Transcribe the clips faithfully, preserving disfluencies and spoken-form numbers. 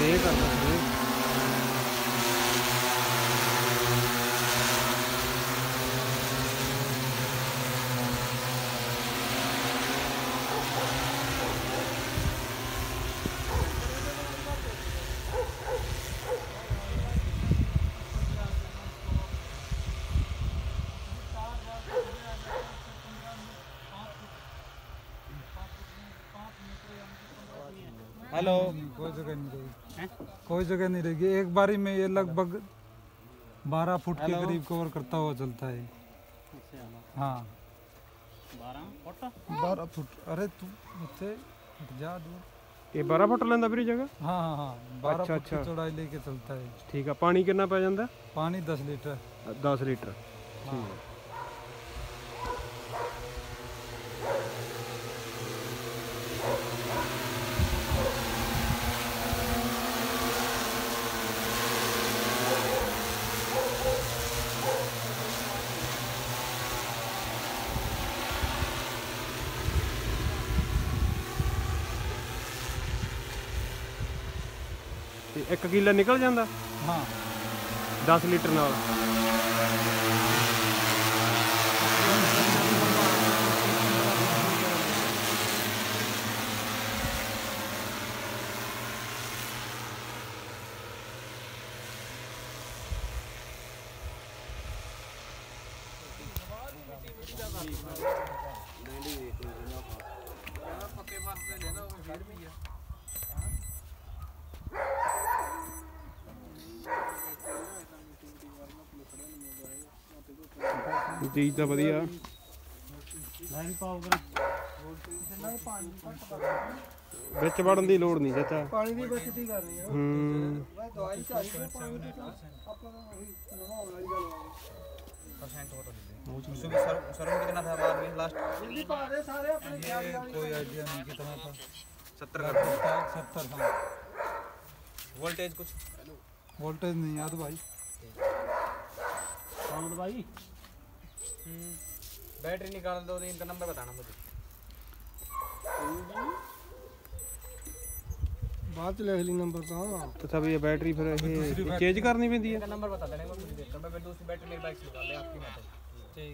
Spray करना spray. Hello. कोई जगह नहीं रहेगी, कोई जगह नहीं रहेगी। एक बारी में ये लगभग बारह फुट के करीब कवर करता हुआ चलता है। हाँ बारह फुट। अरे तू मुझसे जा दूर। ये बारह फुट लेंदा फिर जगह। हाँ हाँ हाँ बारह अच्छा, फुट की अच्छा। चौड़ाई लेके चलता है। ठीक है। पानी कितना पै जाता? पानी दस लीटर। दस लीटर। हाँ। एक किला निकल जाता? हाँ दस लीटर नाल। चीज तो वधिया। बिच वड़न की लोड़ नहीं चाचा। पानी की बचत ही करनी है। हम्म दवाई चाहिए पानी की अपना वही नहाउण वाली गल परसेंट सर्व कितना था बाद में लास्ट? जल्दी पा दे सारे अपने ख्याल ये वाली। कोई आइडिया नहीं कितना था। सत्तर का सत्तर हाँ। वोल्टेज कुछ वोल्टेज नहीं याद भाई। भाई बैटरी निकाल दो, इनका नंबर बताना मुझे। बाद च लिख ली नंबर तो। तो सब ये बैटरी फिर ये चेंज करनी पैंदी है। इनका नंबर बता देना मुझे, देखता मैं फिर दूसरी बैटरी मेरी बाइक से निकाल ले आपकी मत। ठीक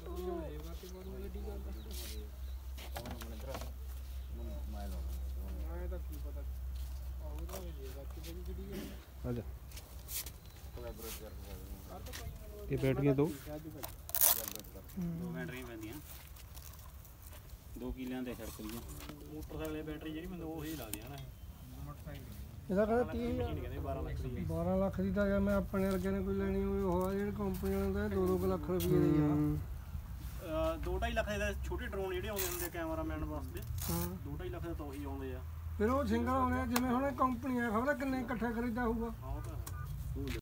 अच्छा ये बैटरियां दो दो बैटरी पैंदियां दो किलियां दे छड़क दी मोटरसाइकिल बैटरी जी मैं वो ही ला दिया ना। ਇਹਦਾ ਕਹਿੰਦਾ ਤੀਹ ਬਾਰਾਂ ਲੱਖ ਦੀ ਤਾਂ ਜੇ ਮੈਂ ਆਪਣੇ ਵਰਗੇ ਨੇ ਕੋਈ ਲੈਣੀ ਹੋਵੇ ਉਹ ਆ ਜਿਹੜੀ ਕੰਪਨੀ ਵਾਲਿਆਂ ਦਾ ਦੋ ਦੋ ਲੱਖ ਰੁਪਏ ਦੀ ਆ। ਦੋ ਢਾਈ ਲੱਖ ਦੇ ਛੋਟੇ ਡਰੋਨ ਜਿਹੜੇ ਆਉਂਦੇ ਹੁੰਦੇ ਕੈਮਰਾਮੈਨ ਵਾਸਤੇ ਦੋ ਢਾਈ ਲੱਖ ਦੇ ਤਾਂ ਉਹੀ ਆਉਂਦੇ ਆ। ਫਿਰ ਉਹ ਸਿੰਗਲ ਆਉਂਦੇ ਜਿਵੇਂ ਹੁਣ ਕੰਪਨੀ ਆ ਖਬਰ ਕਿੰਨੇ ਇਕੱਠੇ ਖਰੀਦਾ ਹੋਊਗਾ। ਹਾਂ ਉਹ ਤਾਂ